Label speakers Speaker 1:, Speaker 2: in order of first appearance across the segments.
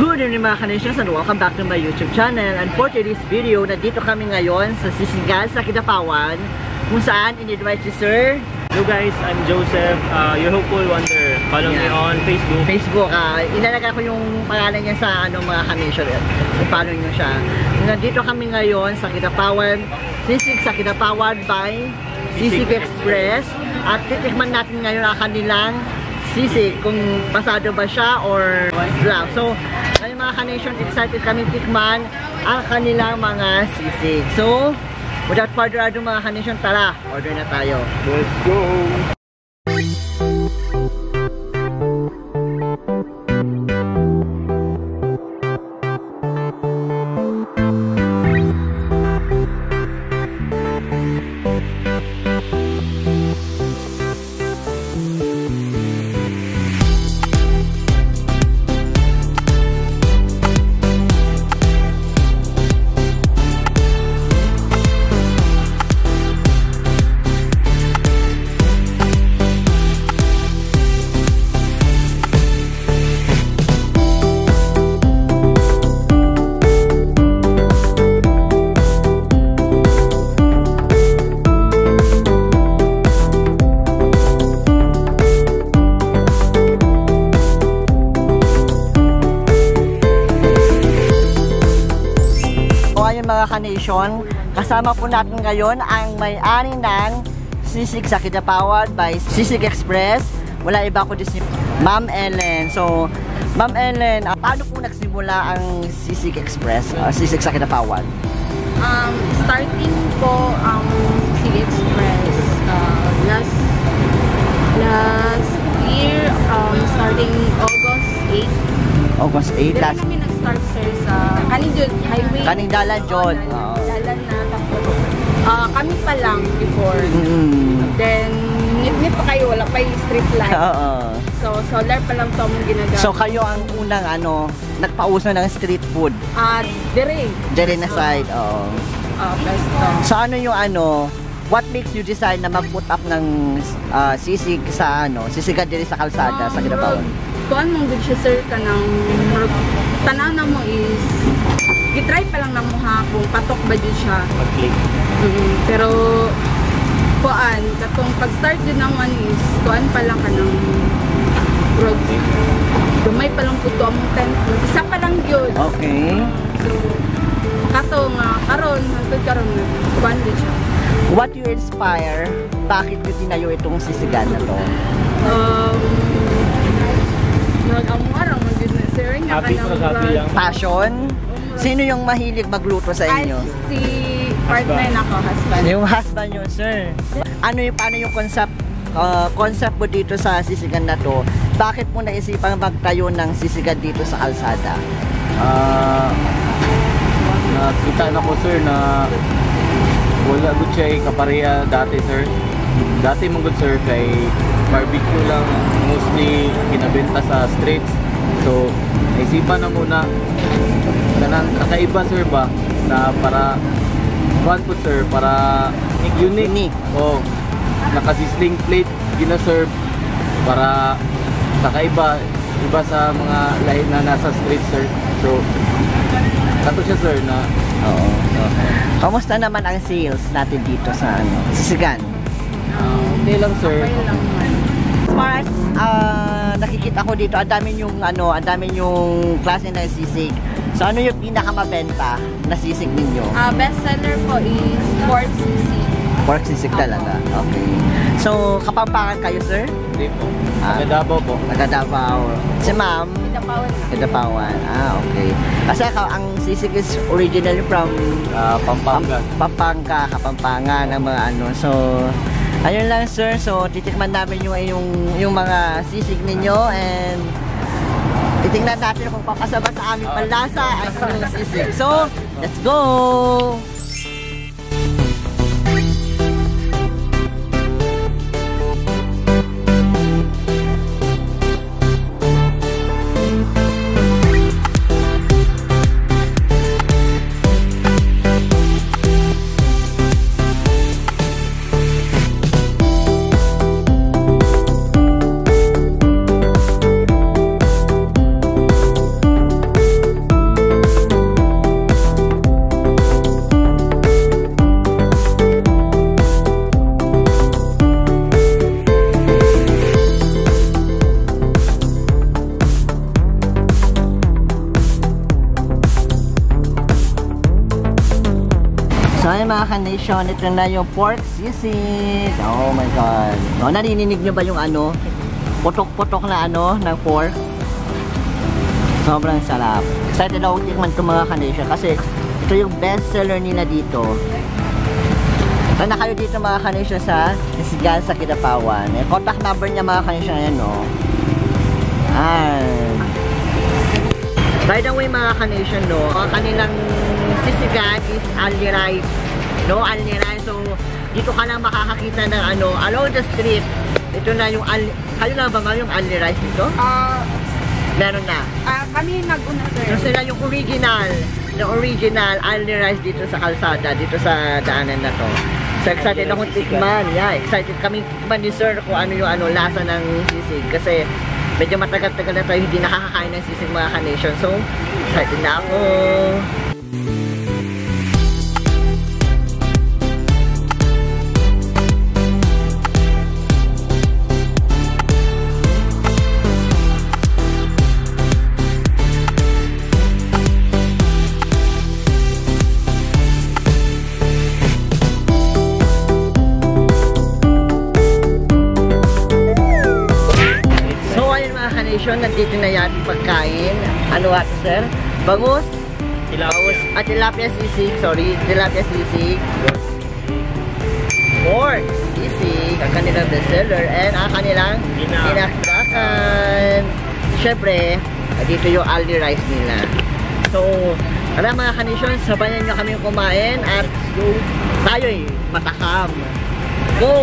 Speaker 1: Good evening mga ka-nations and welcome back to my YouTube channel. And for today's video, nandito kami ngayon sa Sisigan sa Kidapawan, kung saan in-invite si Sir.
Speaker 2: Hello guys, I'm Joseph, your hopeful wonder. Follow me on Facebook.
Speaker 1: Ilalagay ko yung pangalan niya sa mga ka-nation. I-follow niyo siya. Nandito kami ngayon sa Kidapawan, Sisig sa Kidapawan by Sisig Express. At titikman natin ngayon ang kanilang sisig, kung pasado ba siya or lang. So, ngayon mga ka-nation, excited kami tikman ang kanilang mga sisig. So, without further ado mga ka-nation, tara, order na tayo.
Speaker 2: Let's go!
Speaker 1: Mga ka-nation, kasama po natin ngayon ang may-ari ng Sisig sa Kidapawan by Sisig Express. Wala iba ko si Ma'am Ellen. So, Ma'am Ellen, paano po nagsimula ang Sisig Express, Sisig sa Kidapawan?
Speaker 3: Starting po ang Sisig Express last year, starting August 8.
Speaker 1: August 8 last.
Speaker 3: Kami nag-start sir sa highway.
Speaker 1: Kaning dalan John.
Speaker 3: Dalan na tapos kami pa lang before. Then nit pa kayo, wala pa yung street light. So solar pa lang to ang ginagamit.
Speaker 1: So kayo ang unang nagpauso ng street food.
Speaker 3: Dire
Speaker 1: na side.
Speaker 3: Best to.
Speaker 1: So ano yung what makes you decide na mag-put up ng sisig sa sisigan dire sa kalsada sa Kidapawan?
Speaker 3: Kuan mong good siya sir kanang tanaw mo is gitry pa lang na mo ha kung patok ba din siya. Pero kuan katong pag-start din naman is kuan pa lang kanang road. Dumay pa lang puto ang tent. Isa pa lang yun.
Speaker 1: Okay.
Speaker 3: So karon hangtod karon kuan din siya.
Speaker 1: What you inspire? Bakit you tinayo itong sisigan na to? Passion? Sino yung mahilig magluto sa inyo?
Speaker 3: Si partner na ko, husband.
Speaker 1: Yung husband yun, sir. Paano yung concept mo dito sa sisigan na to? Bakit mo naisipang magtayo ng sisigan dito sa kalsada?
Speaker 2: Nakita na ko sir na wala good siya kapareha dati sir. Dati mong good sir kay barbecue lang mostly kinabenta sa streets. So naisipan na muna na nakaiba sir ba na para one food sir para unique. Nakasisling plate gina-serve para nakaiba iba sa mga lahi na nasa street sir. So kato siya sir na
Speaker 1: Kamusta naman ang sales natin dito sa sisigan?
Speaker 2: Okay lang sir.
Speaker 1: As far as nakikita ko dito, ang dami yung klase ng sisig. So ano yung pinakamabenta na sisig ninyo?
Speaker 3: Best seller po is pork sisig.
Speaker 1: Pork sisig talaga. Okay. So Kapampangan kayo sir?
Speaker 2: Hindi po. Taga-Davao po.
Speaker 1: Taga-Davao. Si ma'am? Kidapawan. Okay. Kasi ang sisig is originally from Pampanga, Kapampangan ng mga So ayun lang sir, so titikman namin yung mga sisig ninyo and titingnan natin kung papasaba sa aming panlasa ang inyong sisig. So, let's go! ay mga ka-nation, ito na yung pork sisig. Oh my God. So, narinig nyo ba yung ano? Putok-putok na ano ng pork? Sobrang sarap. Excited ako tikman ito mga ka-nation kasi ito yung best seller nila dito. So, na kayo dito mga ka-nation sa Sisigan sa Kidapawan. Yung contact number niya mga ka-nation, ayan o. By the way mga ka-nation, no, kanilang sisigan is only rice. No, only rice. So, dito ka lang makakakita ng ano, along the street. Ito na yung kayo na ba yung only rice dito? Meron na.
Speaker 3: Kami nag-una, sir.
Speaker 1: So, sila yung original. The original only rice dito sa kalsada, dito sa daanan na to. So, excited akong tikman. Yeah, excited kami tikman ni sir kung ano yung lasa ng sisig. Kasi, medyo matagal-tagal na tayo hindi nakakakain ng sisig mga ka-nation. So, excited na ako. Nandito na yan pagkain. Ano ato sir? Bangus? Tilapia. Tilapia sisig. Sorry. Tilapia sisig. Pork sisig. Ang kanilang bestseller. And ang kanilang dinakdakan. Siyempre, dito yung aldi rice nila. So, alam mga ka-nation, sabayan nyo kami kumain at tayo'y matakam. Go!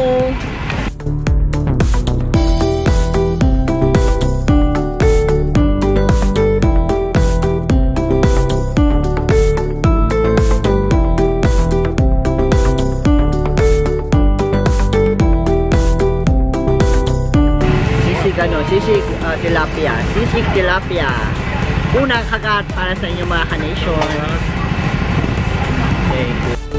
Speaker 1: Sisig tilapia. Sisig tilapia. Unang kagat para sa inyo mga ka-nation. Okay.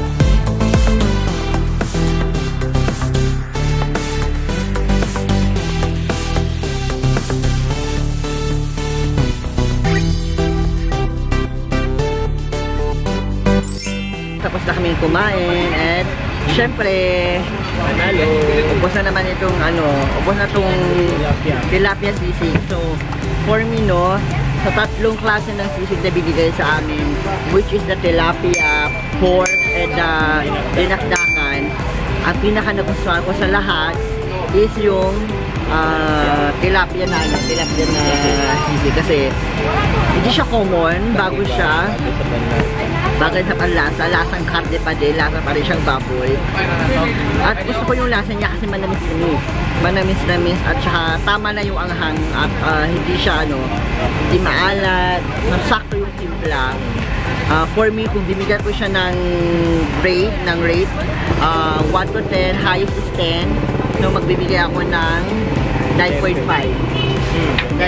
Speaker 1: Tapos na kami kumain at syempre panalo. Ubos na naman itong ubos na itong tilapia sisig. So, for me no, sa tatlong klase ng sisig na binigay sa amin, which is the tilapia, pork, and dinakdakan, ang pinaka nagustuhan ko sa lahat is yung tilapia na sisig kasi hindi siya common, bago siya. Bagay sa panlasa, lasang karne pa din, lasa pa rin siyang baboy. At gusto ko yung lasa niya kasi manamis-namis. Manamis-namis at saka tama na yung anghang at hindi siya hindi maalat, sakto yung timpla. For me, kung bibigyan ko siya ng rate, 1 to 10, highest is 10. So magbibigay ako ng 9.5. 9.5.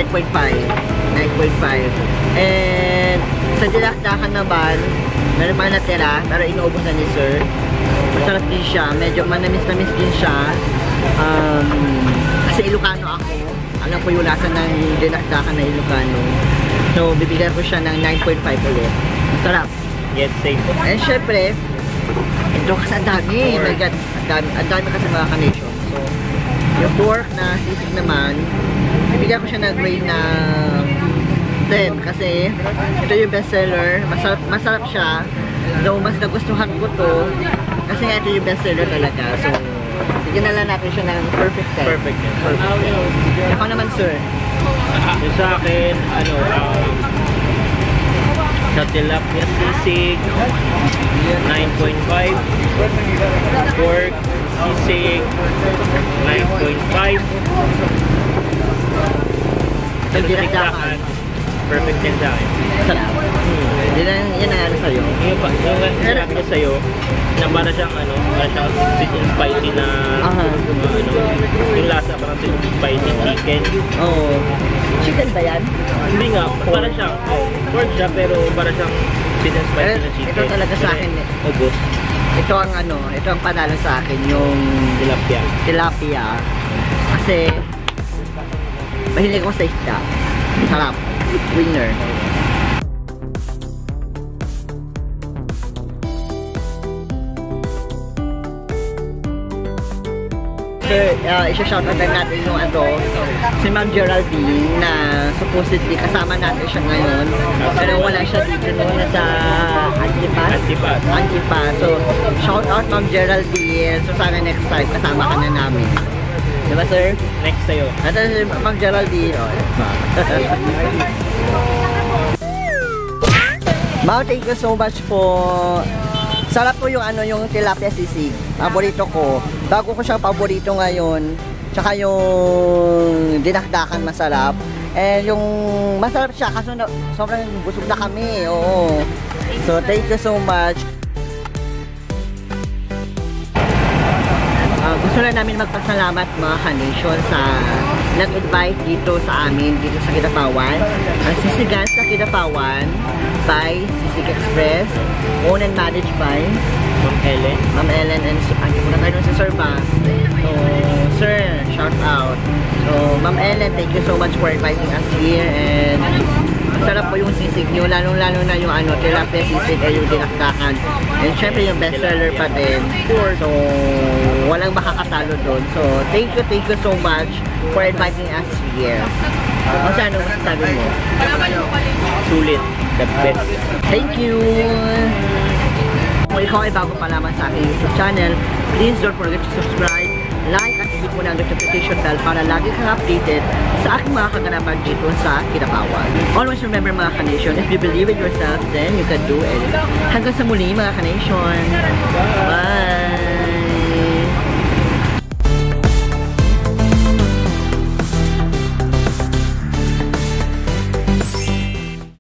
Speaker 1: And sa dinakdakan naman, meron mga natira, pero inuubos na ni sir. Masarap din siya, medyo manamis-namis din siya. Kasi Ilocano ako, alam ko yung lasa ng dinakdakan na Ilocano. So, bibigyan ko siya ng 9.5 ulit. Masarap.
Speaker 2: Yes, same.
Speaker 1: And syempre, ito kasi ang dami. My God, ang dami kasi mga ka-nation. So, yung pork na sisig naman, bibigyan ko siya ng grade na 10 kasi ito yung bestseller. Masarap siya. Though mas nagustuhan ko to kasi nga ito yung bestseller talaga. So, bigyan na lang natin siya ng perfect 10.
Speaker 2: Perfect. Perfect.
Speaker 1: Ako naman, sir.
Speaker 2: Yung sa akin, sa tilapia sisig, 9.5. Pork sisig, 9.5.
Speaker 1: Yung dinakdakan.
Speaker 2: Perfect din sa akin.
Speaker 1: Sarap. Yan ang ano sa'yo.
Speaker 2: Yung sinabi niya sa'yo, na para siyang sweet and spicy na yung lasa parang sweet and spicy chicken.
Speaker 1: Oo. Chicken ba yan?
Speaker 2: Hindi nga, para siyang pork siya pero para siyang sweet and spicy na chicken.
Speaker 1: Ito talaga sa akin eh.
Speaker 2: Ubos.
Speaker 1: Ito ang panalo sa akin, yung tilapia. Kasi mahilig ko sa isda. Sarap. Winner. sir, isa-shoutout na natin yung si Ma'am Geraldine na supposedly kasama natin siya ngayon. Pero wala siya dito noon sa Antipas. So, shoutout Ma'am Geraldine. So, sana next time kasama ka na namin. Diba, sir?
Speaker 2: Next sa'yo.
Speaker 1: At si Ma'am Geraldine. Ma'am, thank you so much po. Sarap po yung yung tilapia sisig. Paborito ko. Bago ko siyang paborito ngayon. Tsaka yung dinakdakan masarap. And yung masarap siya kasi sobrang busog na kami. Oo. So thank you so much. Gusto na namin magpasalamat mga ka-nation sa nag-invite dito sa amin, dito sa Kidapawan. Ang sisigan sa Kidapawan by Sisig Express, owned and managed by Ma'am Ellen and ang muna tayo si Sir ba? So, Sir, shout out. So, Ma'am Ellen, thank you so much for inviting us here and sarap po yung sisig nyo, lalong-lalo na yung tilapia sisig ay yung dinakdakan. And syempre yung bestseller pa din. So, walang makakatalo doon. So, thank you so much for inviting us here. Kung saan ang masasabi mo?
Speaker 2: Sulit. The best.
Speaker 1: Thank you! Kung ikaw ay bago pa lamang sa aking YouTube channel, please don't forget to subscribe, like at hit mo na ang notification bell para lagi kang updated sa aking mga kaganapan dito sa Kidapawan. Always remember mga ka-nation, if you believe in yourself, then you can do it. Hanggang sa muli mga ka-nation. Bye!